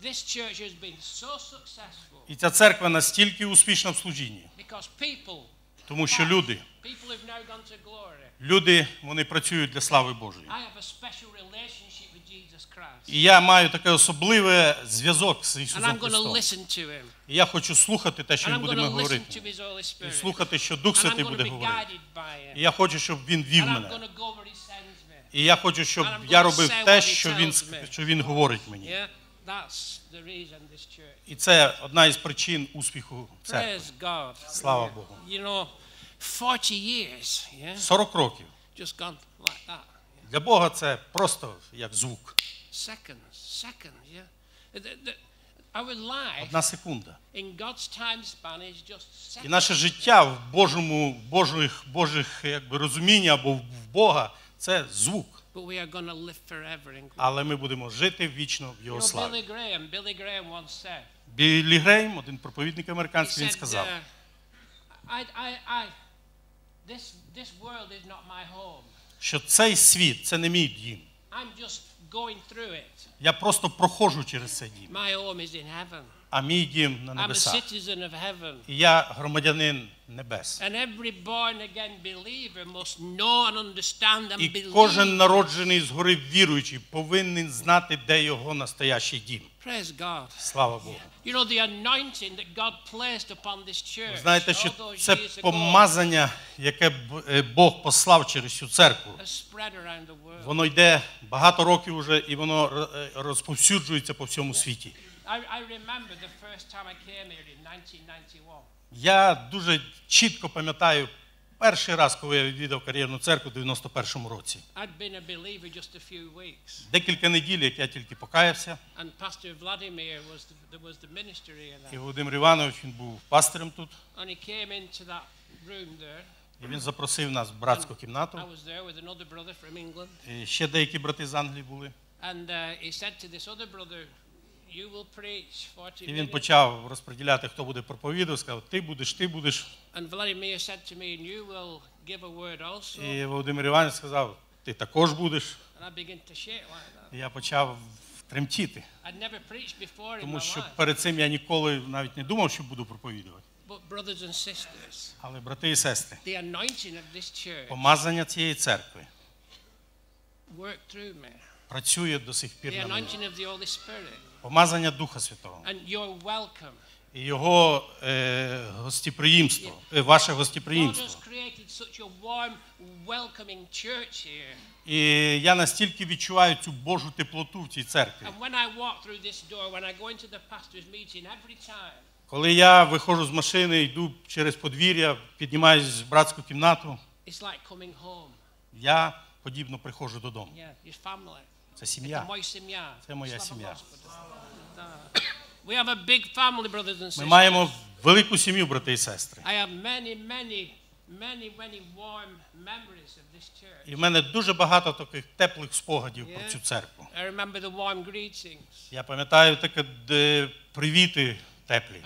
І ця церква настільки успішна в служінні. Тому що люди, вони працюють для слави Божої. І я маю такий особливий зв'язок з Ісусом Христом. І я хочу слухати те, що Він буде мені говорити. І слухати, що Дух Святий буде говорити. І я хочу, щоб Він вів мене. І я хочу, щоб я робив те, що Він говорить мені. І це одна із причин успіху церкви. Слава Богу. 40 років. Для Бога це просто як звук. Одна секунда. І наше життя в Божих розуміння або в Бога – це звук. Але ми будемо жити вічно в Його славі. Біллі Грейм, один проповідник американський, він сказав, що цей світ – це не мій дім. Я просто проходжу через цей дім. А мій дім на небесах. І я громадянин небес. І кожен народжений згори віруючий повинен знати, де його настоящий дім. Слава Богу. Знаєте, що це помазання, яке Бог послав через цю церкву. Воно йде багато років уже, і воно розповсюджується по всьому світі. Я дуже чітко пам'ятаю перший раз, коли я відвідав кар'єрну церкву в 91-му році. Декілька неділь, як я тільки покаявся. І Володимир Іванович, він був пастирем тут. І він запросив нас в братську кімнату. І ще деякі брати з Англії були. І він почав розподіляти, хто буде проповідувати, сказав, ти будеш. І Володимир Іванович сказав, ти також будеш. І я почав тремтіти, тому що перед цим я ніколи навіть не думав, що буду проповідувати. Але, брати і сестри, помазання цієї церкви працює до сих пір на мене. Помазання Духа Святого. І Його гостеприємство, ваше гостеприємство. І я настільки відчуваю цю Божу теплоту в цій церкві. Коли я виходжу з машини, йду через подвір'я, піднімаюсь в братську кімнату, я подібно приходжу додому. Це сім'я. Це моя сім'я. Ми маємо велику сім'ю, брати і сестри. І в мене дуже багато таких теплих спогадів про цю церкву. Я пам'ятаю такі привіти теплі.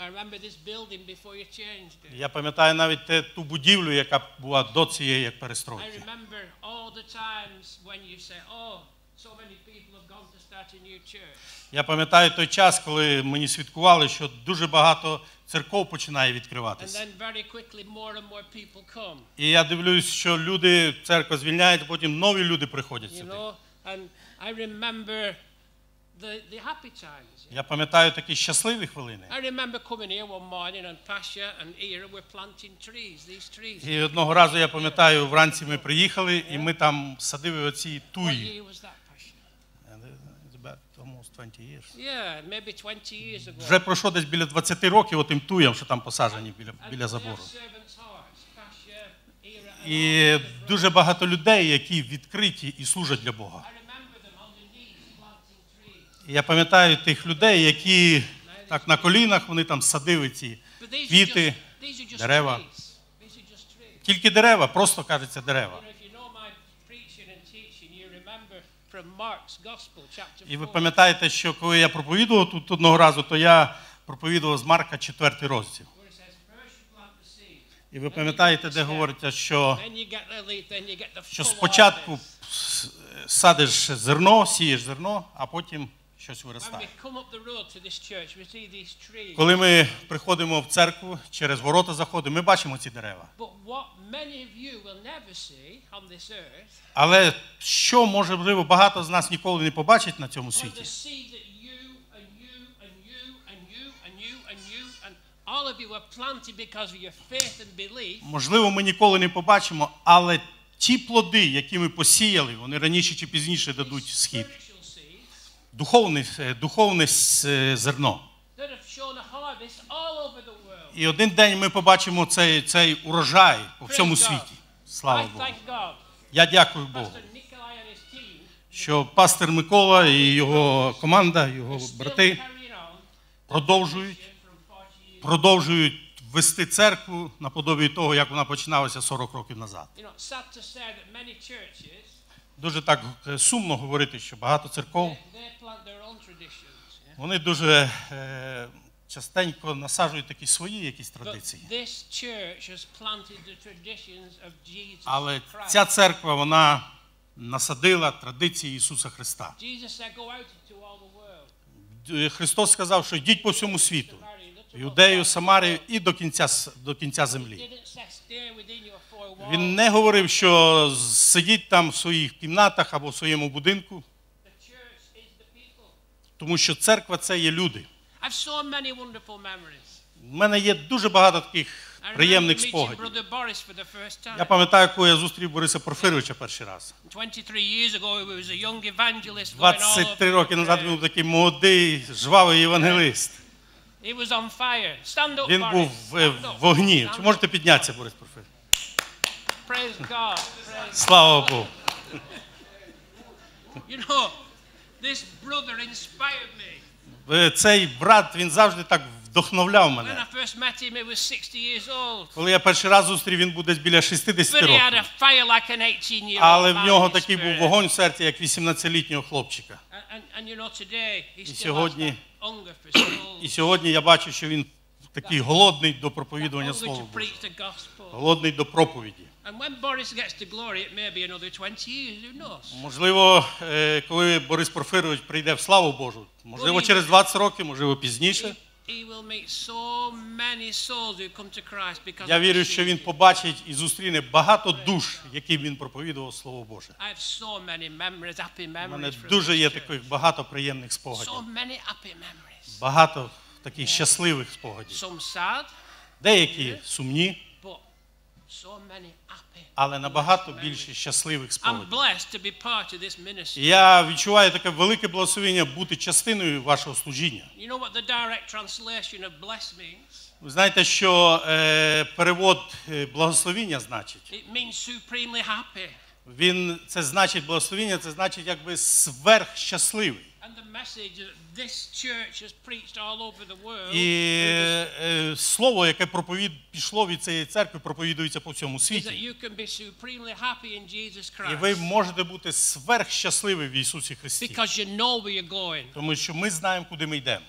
Я пам'ятаю навіть ту будівлю, яка була до цієї як перестройки. Я пам'ятаю той час, коли мені свідкували, що дуже багато церков починає відкриватися. І я дивлюсь, що люди, церква звільняється, потім нові люди приходять сюди. Я пам'ятаю такі щасливі хвилини. І одного разу, я пам'ятаю, вранці ми приїхали, і ми там садили оці туї. Вже пройшло десь біля 20 років отим туям, що там посаджені біля забору. І дуже багато людей, які відкриті і служать для Бога. І я пам'ятаю тих людей, які так на колінах, вони там садили ці квіти, дерева. Тільки дерева, просто кажеться дерева. І ви пам'ятаєте, що коли я проповідував тут одного разу, то я проповідував з Марка 4 розділ. І ви пам'ятаєте, де говориться, що спочатку садиш зерно, сієш зерно, а потім щось виростає. Коли ми приходимо в церкву, через ворота заходимо, ми бачимо ці дерева. Але що, можливо, багато з нас ніколи не побачить на цьому світі? Можливо, ми ніколи не побачимо, але ті плоди, які ми посіяли, вони раніше чи пізніше дадуть схід. Духовне зерно. І один день ми побачимо цей урожай по всьому світі. Слава Богу. Я дякую Богу, що пастор Микола і його команда, його брати продовжують вести церкву наподобі того, як вона починалася 40 років назад. Дуже так сумно говорити, що багато церков, вони дуже частенько насаджують такі свої якісь традиції. Але ця церква, вона насадила традиції Ісуса Христа. Христос сказав, що йдіть по всьому світу, в Юдею, Самарію і до кінця землі. Він не говорив, що сидіть там в своїх кімнатах або в своєму будинку, тому що церква – це є люди. У мене є дуже багато таких приємних спогадів. Я пам'ятаю, коли я зустрів Бориса Порфировича перший раз. 23 роки назад він був такий молодий, жвавий євангелист. Він був в вогні. Чи можете піднятися, Борис Порфирович? Слава Богу. Цей брат, він завжди так вдохновляв мене. Коли я перший раз зустрів, він був десь біля 60 років. Але в нього такий був вогонь в серці, як 18-літнього хлопчика. І сьогодні я бачу, що він такий голодний до проповідування Слова Божого. Голодний до проповіді. Можливо, коли Борис Порфирович прийде в славу Божу, можливо, через 20 років, можливо, пізніше. Я вірю, що він побачить і зустріне багато душ, яким він проповідував Слово Боже. У мене дуже є таких багато приємних спогадів. Багато таких щасливих спогадів. Деякі сумні, але набагато більше щасливих спогадів. Я відчуваю таке велике благословення бути частиною вашого служіння. Ви знаєте, що перевод благословення значить? Це значить благословення, це значить якби сверхщасливий. І слово, яке пішло від цієї церкви, проповідується по всьому світі. І ви можете бути сверхщасливі в Ісусі Христі. Тому що ми знаємо, куди ми йдемо.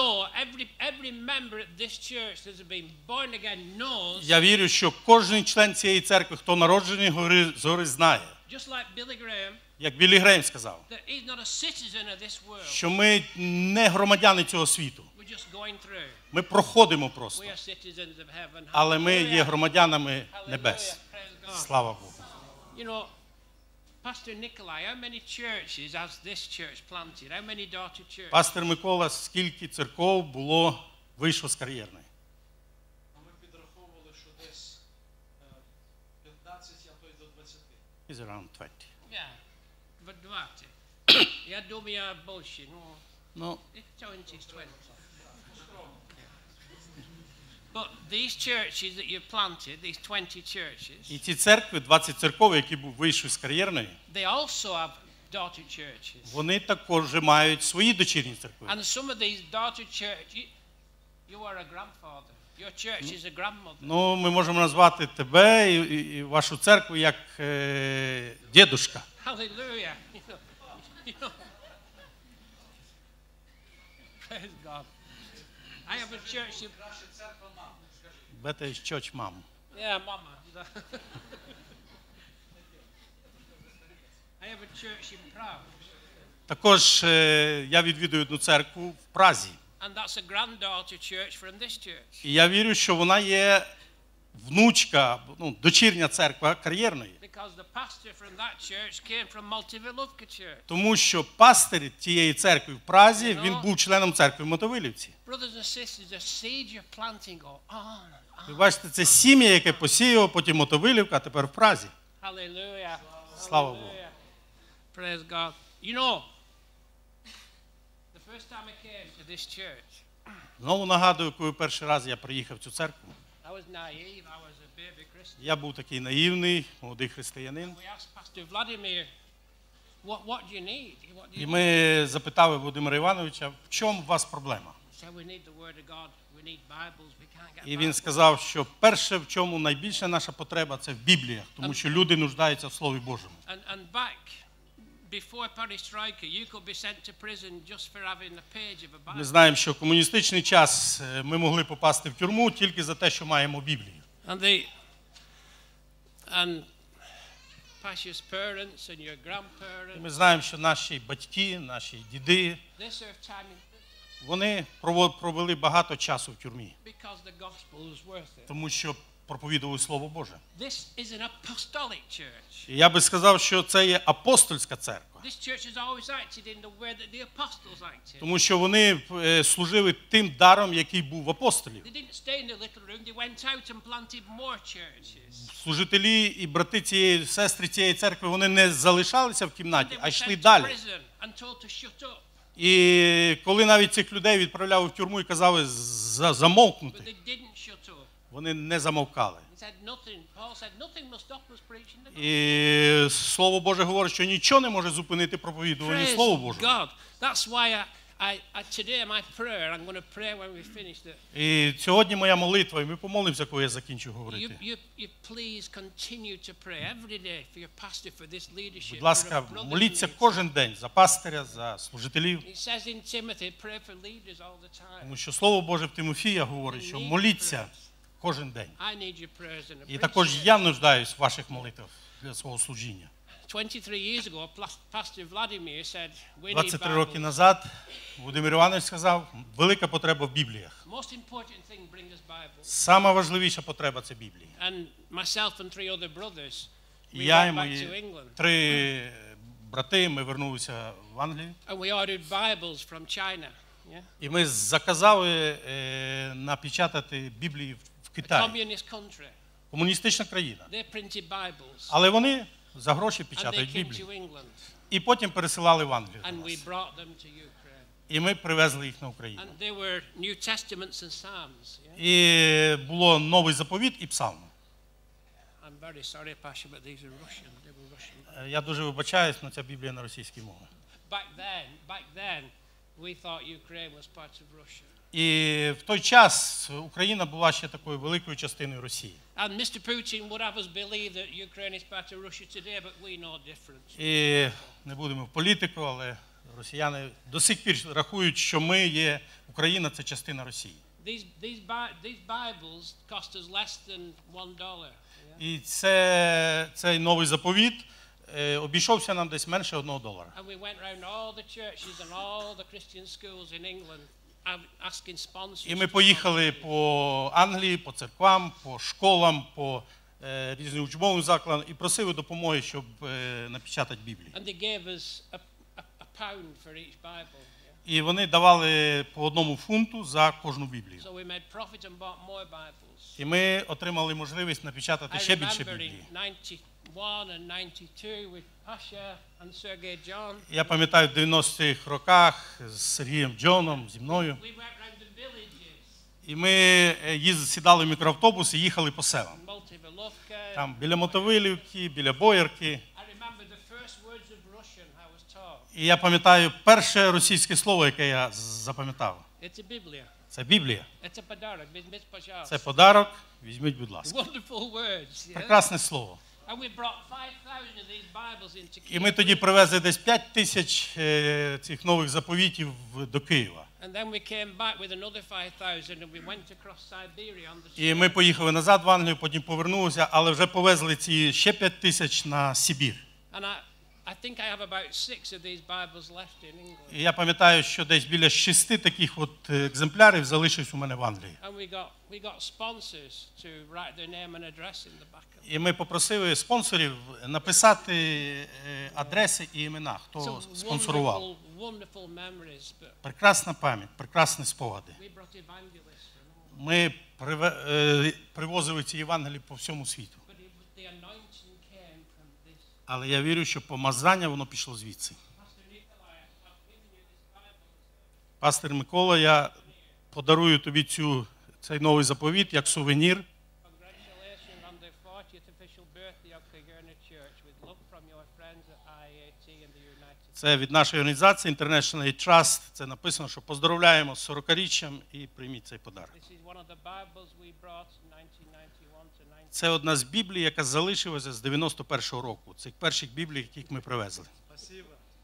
Я вірю, що кожен член цієї церкви, хто народжений згори, знає. Як Біллі Грейм сказав, що ми не громадяни цього світу. Ми проходимо просто. Але ми є громадянами небес. Слава Богу. Пастор Микола, скільки церков вийшло з кар'єрної? Ми підраховували, що десь 15, а то й до 20. It's around 20. Я думаю, більше. Ну, But these churches that you've planted, these 20 churches, і ці церкви, 20 церков, які вийшли з кар'єрної, they also have daughter churches. Вони також мають свої дочірні церкви. And some of these daughter churches, you are a grandfather. Your church is a grandmother. Ну, ми можемо назвати тебе і вашу церкву як дідушка. Hallelujah. You know. Praise God. I have a church in Better is church mom. Yeah, mama. I have a church in Prague. Також я відвідую одну церкву в Празі. And that's a granddaughter church from this church. І я вірю, що вона є внучка, дочірня церква кар'єрної. Because the pastor from that church came from Multivilovka church. Тому що пастир тієї церкви в Празі, він був членом церкви в Мотовилівці. Brothers and sisters, the seed you're planting go on. Ви бачите, це сім'я, яке посіяв, потім Мотовилівка, а тепер в Празі. Hallelujah. Слава Богу. Praise God. You know, the first time I came to this church, Знову нагадую, коли перший раз я приїхав в цю церкву. I was naive. I was a baby Christian. Я був такий наївний, молодий християнин. We asked Pastor Vladimir, what do you need? І ми запитали Володимира Івановича, в чому у вас проблема? He said, we need the Word of God. We need Bibles. We can't get І він Bibles. сказав, що перше, в чому найбільша наша потреба, це в Бібліях, тому що люди нуждаються в Слові Божому. And back before perestroika, you could be sent to prison just for having a page of a Ми Bible. знаємо, що в комуністичний час ми могли попасти в тюрму тільки за те, що маємо Біблію. And Pasha's parents and your І grandparents, ми знаємо, що наші батьки, наші діди, they served time in prison вони провели багато часу в тюрмі, because the gospel was worth it. тому що проповідували Слово Боже. This is an apostolic church. І я би сказав, що це є апостольська церква, This church has always acted in the way that the apostles acted. тому що вони служили тим даром, який був в апостолів. They didn't stay in the little room, they went out and planted more churches. Служителі і брати цієї, сестри цієї церкви, вони не залишалися в кімнаті, They а were йшли sent to далі. prison and told to shut up. І коли навіть цих людей відправляли в тюрму і казали But замовкнути, they didn't shut up. вони не замовкали. He said nothing. Paul said nothing will stop us preaching the gospel. І Слово Боже говорить, що нічого не може зупинити проповідування Praise Слова Божого. God. That's why today my prayer, I'm going to pray when we finish that. І сьогодні моя молитва, і ми помолимося, коли я закінчу говорити. You please continue to pray every day for your pastor, for this leadership. Будь ласка, for our brothers моліться and кожен день за пастиря, за служителів. It says in Timothy, pray for leaders all the time. Тому що Слово Боже в Тимофія говорить, що моліться кожен день. I need your prayers and І також я нуждаюсь в ваших молитвах для свого служіння. 23 years ago, Pastor Vladimir said, we need 23 роки Bibles. назад Володимир Іванович сказав, велика потреба в Бібліях. Most important thing, bring us Bibles. Сама важливіша потреба – це Біблія. And myself and 3 other brothers, we Я і went back to мої England. 3 брати, ми вернулися в Англію. And we ordered Bibles from China. Yeah? І ми заказали напечатати Біблії в A Китаї. communist country. Комуністична країна. They printed Bibles. Але вони за гроші And they печатають came Біблії. to England. І потім пересилали в Англію. And до we нас. brought them to Ukraine. І ми привезли їх на Україну. And they were New Testaments and Psalms. Yeah? І було Новий заповіт і Псалми. I'm very sorry, Pasha, but these are Russian. They were Russian. Я дуже вибачаюсь, але ця Біблія на російській мові. Back then, we thought Ukraine was part of Russia. І в той час Україна була ще такою великою частиною Росії. And Mr. Putin would have us believe that Ukraine is part of Russia today, but we know different. І не будемо в політику, але росіяни до сих пір рахують, що ми є, Україна – це частина Росії. These Bibles cost us less than $1. Yeah? І цей новий заповіт обійшовся нам десь менше $1. And we went around all the churches and all the Christian schools in England asking sponsors. І ми поїхали по Англії, по церквам, по школам, по різним учбовим закладам і просили допомоги, щоб напечатати Біблію. And they gave us a pound for each Bible. Yeah? І вони давали по £1 за кожну Біблію. So we made profit and bought more Bibles. І ми отримали можливість напечатати ще більше I remember in Біблії. 91 and 92 with Pasha and Sergey John. Я пам'ятаю, в 90-х роках з Сергієм Джоном, зі мною. We went around the villages. І ми сідали в мікроавтобус і їхали по селам. Multivilovka. Там біля Мотовилівки, біля Боярки. I remember the first words of Russian I was taught. І я пам'ятаю перше російське слово, яке я запам'ятав. It's a Biblia. Це Біблія. It's a подарок. Візьміть, пожалуйста. Це подарок, візьміть, будь ласка. Wonderful words. Yeah? Прекрасне слово. And we brought 5,000 of these Bibles into І ми Kyiv. тоді привезли десь 5000 цих нових заповітів до Києва. And then we came back with another 5,000 and we went across Siberia on the І ми поїхали назад в Англію, потім повернулися, але вже повезли ці ще 5000 на Сибір. And I think I have about 6 of these Bibles left in England. І я пам'ятаю, що десь біля 6 таких от екземплярів залишилось у мене в Англії. And we got sponsors to write their name and address in the back of them. І ми попросили спонсорів написати адреси і імена, хто спонсорував. Wonderful memories, but Прекрасна пам'ять, прекрасні спогади. we brought evangelists from all. Ми привозили ці Євангелії по всьому світу. But the anointing came from this. Але я вірю, що помазання, воно пішло звідси. Pastor Nikolai, I've given you this Bible. Пастор Микола, я подарую тобі цей новий заповіт як сувенір. Congratulations on the 40th official birthday of Coherna Church with love from your friends at IAT and the United States. Це від нашої організації International Aid Trust. Це написано, що поздоровляємо з 40-річчям і прийміть цей подарок. This is one of the Bibles we brought in 1991 to 19. Це одна з Біблій, яка залишилася з 91-го року. Цих перших Біблій, яких ми привезли. Спасибо.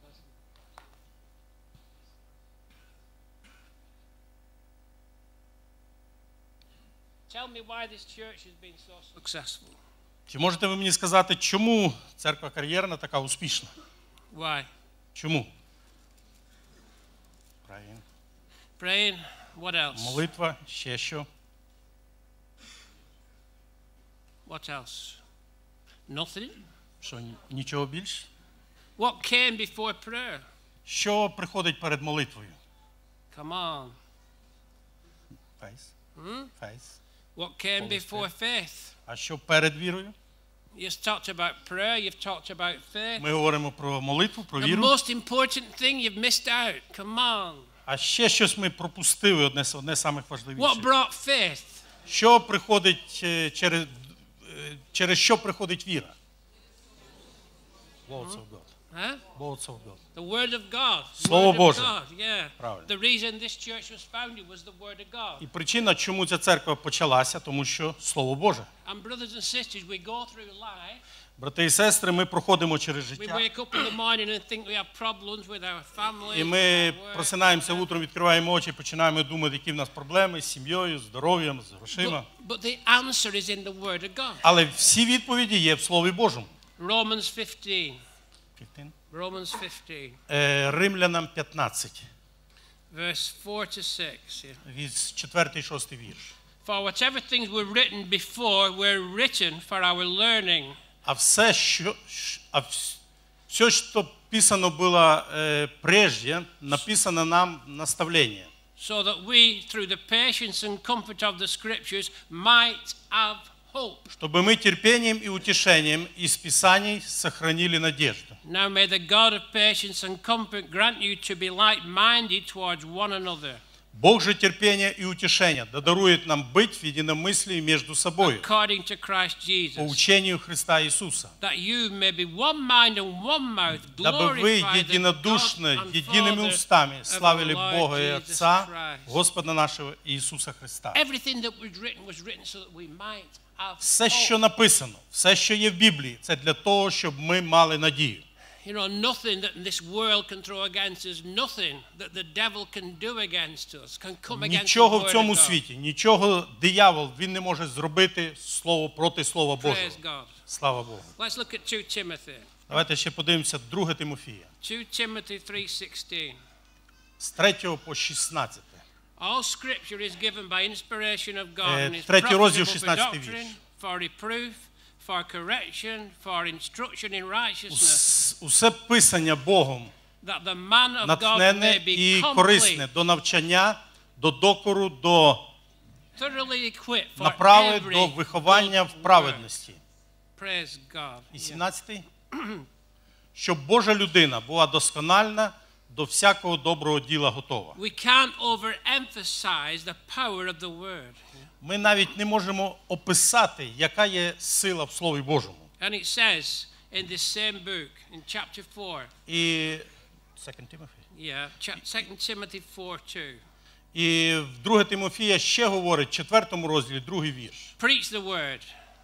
Tell me why this church has been so successful. Чи можете ви мені сказати, чому церква кар'єрна така успішна? Why? Чому? Правильно. Praying. What else? Молитва, ще що? What else? Nothing. Що, нічого більше? What came before prayer? Що приходить перед молитвою? Come on. Фейс. Hmm? Фейс. What came Holy before faith? А що перед вірою? You've talked about prayer, you've talked about faith. Ми говоримо про молитву, про The віру. most important thing you've missed out. Come on. А ще щось ми пропустили, одне з самих What важливіших. brought faith? Що приходить через що приходить віра? Words of God. Huh? Words of God. The Word of God. Слово Word of Боже. God, yeah. Правильно. The reason this church was founded was the Word of God. І причина, чому ця церква почалася, тому що Слово Боже. And brothers and sisters, we go through life. Брати і сестри, ми проходимо через We життя. wake up in the morning and think we have problems with our family. І ми просинаємося утром, відкриваємо очі, починаємо думати, які в нас проблеми з сім'єю, здоров'ям, з грошима. But the answer is in the Word of God. Але всі відповіді є в Слові Божому. Romans 15. Romans 15. Римлянам 15, Verse 4 to 6. Yeah. від 4-6 вірш. For whatever things were written before were written for our learning. А все, что писано было прежде, написано нам наставление. So that we, through the patience and comfort of the Scriptures, might have hope. Чтобы мы терпением и утешением из Писаний сохранили надежду. Now may the God of patience and comfort grant you to be like-minded towards one another. Бог же терпения и утешения дарует нам быть в единомыслии между собой According to Christ по Jesus. учению Христа Иисуса. That you may be one mind and one mouth, Дабы вы glorify the God единодушно, and едиными Father устами of славили our Lord Бога и Jesus Отца, Christ. Господа нашего Иисуса Христа. Everything that was written so that we might have Все, що hope. написано, все, що є в Біблії, це для того, щоб ми мали надію. You know, nothing that this world can throw against us, nothing that the devil can do against us, can come against the Нічого word в цьому of God. світі, нічого диявол, він не може зробити слово проти Слова Божого. Praise God. Слава Богу. Let's look at 2 Timothy. Давайте ще подивимося 2 Тимофія, 2 Timothy 3:16. з 3 по 16. All scripture is given by inspiration of God and is Третій розділ, profitable for 16 вірш. doctrine, for reproof, for correction, for instruction in righteousness, Усе писання Богом that the man of God натхнене may be і корисне complete, до навчання, до докору, до thoroughly equipped for направи, до every виховання good в праведності. work. Praise God. І 17. Щоб Божа людина була доскональна, до всякого доброго діла готова. We can't overemphasize the power of the word. Ми навіть не можемо описати, яка є сила в Слові Божому. And it says in this same book, in chapter 4, І 2 Timothy. yeah, 2 Timothy 4:2. І в 2 Тимофія ще говорить, в 4 розділі, 2 вірш. Preach the word.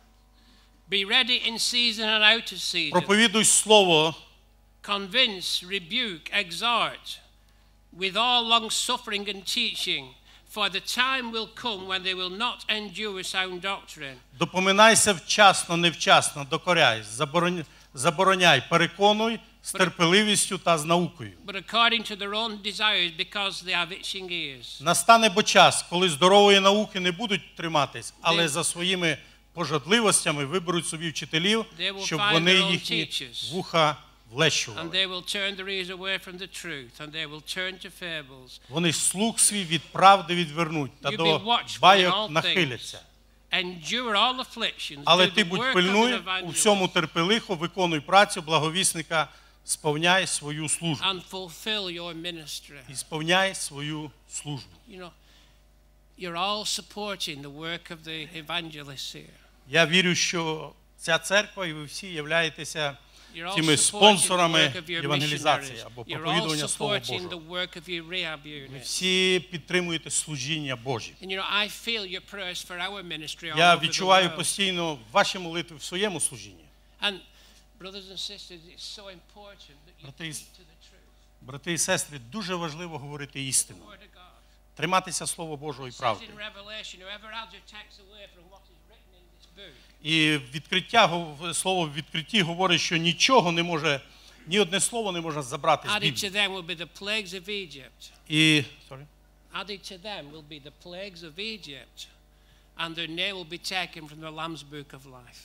Be ready in season and out of season. Проповідуй слово, Convince, rebuke, exhort, with all long suffering and teaching, for the time will come when they will not endure sound doctrine. допоминайся вчасно, невчасно, докоряй, забороняй, переконуй з терпеливістю та з наукою. but according to their own desires, because they have itching ears. Настане бо час, коли здорової науки не будуть триматись, але за своїми пожадливостями виберуть собі вчителів, щоб вони їхні вуха влещували. And they will turn their ears away from the truth, and they will turn to fables. Вони слух свій від правди відвернуть та до байок нахиляться. Endure all afflictions, Але do ти the будь work пильнуй, of an у всьому evangelist, терпелихо, виконуй працю благовісника, сповняй свою службу. and fulfill your ministry. І сповняй свою службу. You know, you're all supporting the work of the evangelists here. Я вірю, що ця церква і ви всі являєтеся You're all тими supporting the спонсорами work of your євангелізації missionaries. або You're all проповідування Слова supporting the Божого. work of your rehab Ви units. всі підтримуєте служіння Божі. And you know, I feel your prayers for our ministry all Я over the відчуваю world. постійно ваші молитви в своєму служінні. And brothers and sisters, it's so important that you Брати і keep to the truth. Брати і сестри, дуже важливо говорити істину. Word of God. Триматися Слова Божого і It says правди. in Revelation, whoever adds or takes away from what is written in this book, І слово в відкритті говорить, що нічого не може, ні одне слово не може забрати з added Біблії. to them will be the plagues of Egypt. І Added to them will be the plagues of Egypt, and their name will be taken from the Lamb's book of life.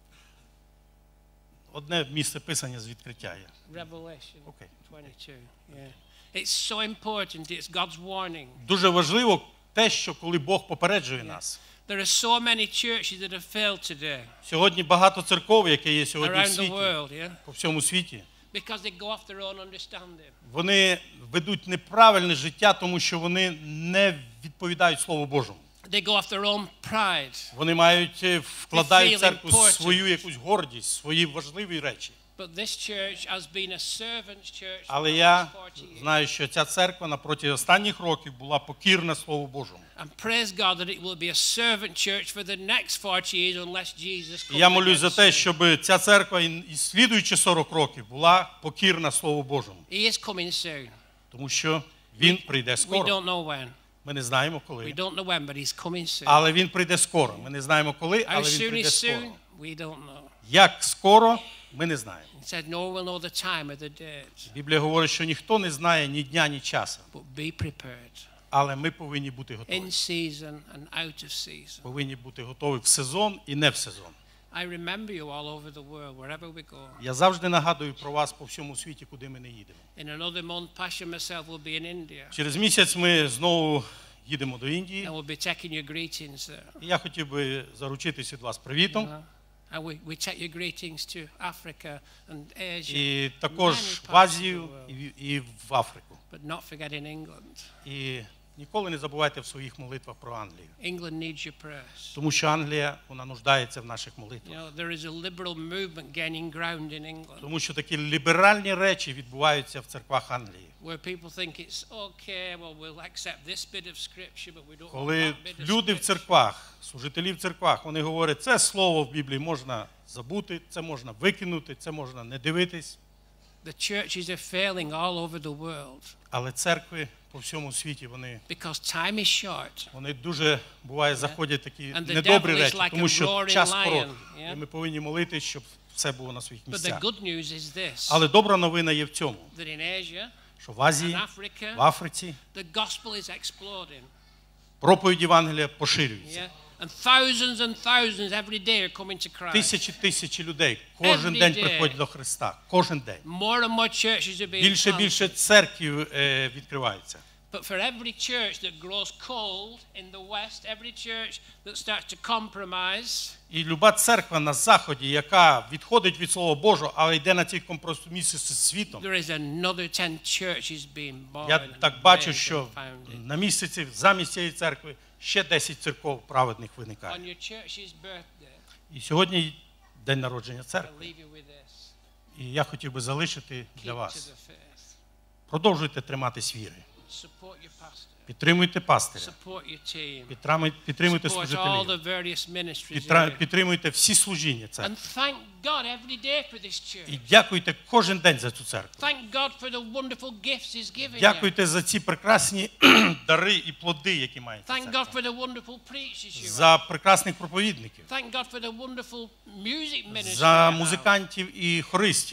одне місце писання з відкриття є. Revelation Окей. 22. Yeah. It's so important. It's God's warning. Дуже важливо те, що коли Бог попереджує нас. There are so many churches that have failed today Сьогодні багато церков, які є сьогодні в around the світі, world, yeah, по всьому світі, because they go off their own understanding. вони ведуть неправильне життя, тому що вони не відповідають Слову Божому. They go off their own pride. Вони вкладають в церкву important. свою якусь гордість, свої важливі речі. But this church has been a servant's church for Але the я last 40 years. знаю, що ця церква напроти останніх років була покірна Слову Божому. And praise God that it will be a servant church for the next 40 years unless Jesus І я comes молюсь за again те, soon. щоб ця церква і слідуючі 40 років була покірна Слову Божому. He is coming soon. Тому що Він прийде We скоро. don't know when. Ми не знаємо We коли. don't know when, but he's coming soon. Але Він прийде скоро. Ми не знаємо коли, How але Він soon прийде is скоро. soon? We don't know. Як скоро, ми не знаємо. He said, no one will know the time or the date, Біблія говорить, що ніхто не знає ні дня, ні часу. but be prepared. Але ми повинні бути In готові. season and out of season. Повинні бути готові в сезон і не в сезон. I remember you all over the world, wherever we go. Я завжди нагадую про вас по всьому світі, куди ми не їдемо. In another month, Pastor and myself will be in India, Через місяць ми знову їдемо до Індії. and we'll be taking your greetings there. І я хотів би заручитись від вас привітом. And we take your greetings to Africa and Asia, І також many в parts of Азію the world. і в Африку. But not forgetting England. І ніколи не забувайте в своїх молитвах про Англію. England needs your prayers. Тому що Англія, вона нуждається в наших You молитвах. know, there is a liberal movement gaining ground in England, Тому що такі ліберальні речі відбуваються в церквах Англії. where people think it's okay, well, we'll accept this bit of scripture, but we don't want Коли that bit of люди в scripture. церквах, служителі в церквах, вони говорять, це слово в Біблії можна забути, це можна викинути, це можна не дивитись. The churches are failing all over the world Але церкви по всьому світі, because time is short. вони дуже, буває, заходять такі And the недобрі devil is речі, like тому a що roaring час lion, короткий. yeah? І ми повинні молитись, щоб все було на своїх But the місцях. good news is this, Але добра новина є в цьому, that in Asia що в Азії, and Africa, в Африці the gospel is exploding. проповідь Євангелія поширюється. Yeah? And thousands every day are coming to Christ. Тисячі людей кожен Every день day. приходять до Христа. Кожен день. More and more churches are being Більше planted. церквів відкривається. But for every church that grows cold in the West, every church that starts to compromise, І люба церква на Заході, яка відходить від Слова Божого, але йде на ці компроміси з світом, there is another 10 churches being born. я and так бачу, raised що and founded. на місяці, замість цієї церкви, ще 10 церков праведних On виникає. your church's birthday, І сьогодні день народження I'll церкви. leave you with this. І я хотів би залишити для Keep to вас. the faith. Продовжуйте триматись віри. Support your pastor. Підтримуйте пастиря. Support your team. Підтримуйте Support all служителів. the various ministries. here. Підтримуйте всі служіння церкви. And thank God every day for this church. І дякуйте кожен день за цю церкву. Thank God for the wonderful gifts He's given you. Дякуйте за ці прекрасні дари і плоди, які має ця Thank церква. God for the wonderful preachers you have. За прекрасних проповідників, Thank God for the wonderful music за ministry. музикантів і хористів.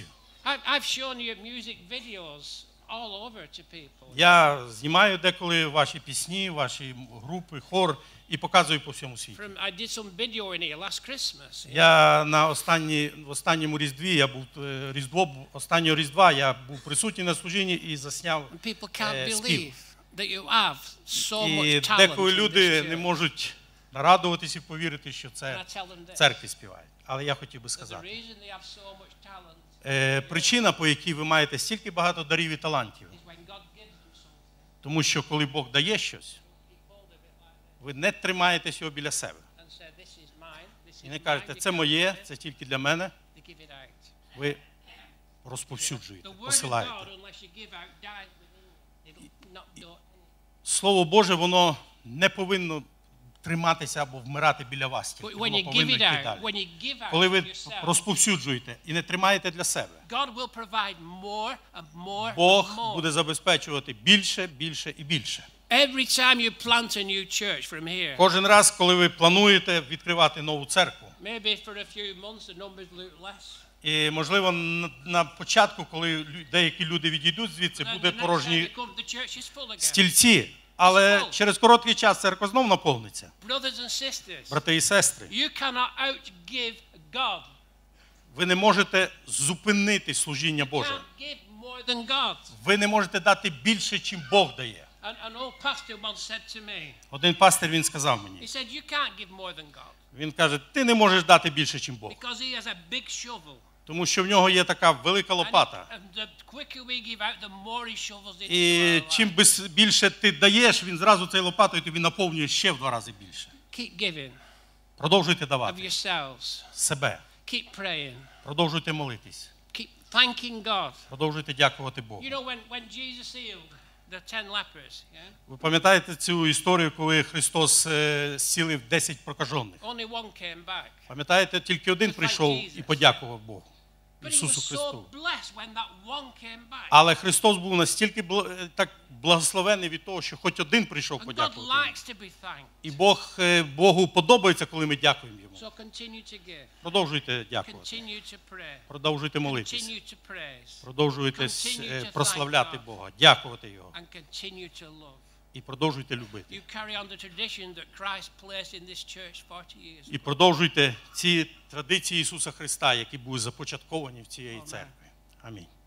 I've shown you music videos all over to people. Я знімаю деколи ваші пісні, ваші групи, хор і показую по всьому світу. I did some video in here last Christmas. Я в останньому Різдві, останнього Різдва я був присутній на служінні і засняв People can't спів. believe that you have so І much talent деколи in люди this не church. можуть нарадуватися і повірити, що And це I tell them в this. церкві співають. Але я хотів би The сказати, reason they have so much talent причина, по якій ви маєте стільки багато дарів і талантів, is when God gives them something, тому що коли Бог дає щось, you hold it a bit like this ви не тримаєте його біля себе. and say, this is mine, this І is не mine. кажете, You це can't моє, have it. це тільки для мене. They give it out. Ви розповсюджуєте, The word of посилаєте. God, unless you give out, dies within you. It'll not do anything. Слово Боже, воно не повинно триматися або вмирати біля вас. Тільки. But when Воно you give повинно it йти out, далі. when you give out Коли from ви yourself, розповсюджуєте і не тримаєте для себе, God will provide more and more and Бог more. буде забезпечувати більше, більше і більше. Every time you plant a new church from here, Кожен раз, коли ви плануєте відкривати нову церкву, maybe for a few months the numbers look less. і, можливо, на початку, коли деякі люди відійдуть звідси, And буде the next time порожні they come, the church is full again. стільці, але через короткий час церква знов наповниться. Brothers and sisters, Брати і сестри, you cannot outgive God. ви не можете зупинити служіння You Боже. can't give more than God. Ви не можете дати більше, чим Бог дає. An old pastor once said to me, Один пастир, він сказав he мені, said, you can't give more than God він каже, ти не можеш дати більше, чим Бог. because he has a big shovel. Тому що в нього є така велика лопата. And the quicker we give out, the more he shovels into І our чим life. більше ти даєш, він зразу цією лопатою тобі наповнює ще в 2 рази більше. Keep giving Продовжуйте of давати yourselves. себе. Keep praying. Продовжуйте молитись. Keep thanking God. Продовжуйте дякувати Богу. You know, when Jesus healed the 10 lepers, yeah? Ви пам'ятаєте цю історію, коли Христос зцілив 10 прокажених? Only one came back. Пам'ятаєте, тільки один прийшов і подякував Богу, But he was Ісусу so Христу. blessed when that one came back. Але Христос був настільки так благословений від того, що хоч один прийшов And God подякувати йому. likes to be thanked. І Богу подобається, коли ми дякуємо йому. So continue to give. Продовжуйте дякувати. Continue to pray. Продовжуйте молитись. Continue to praise. Продовжуйте Continue to прославляти thank God. Бога, дякувати Його. And continue to love. І продовжуйте любити. You carry on the tradition that Christ placed in this church 40 years І ago. продовжуйте ці традиції Ісуса Христа, які були започатковані в цієї церкві. Амінь.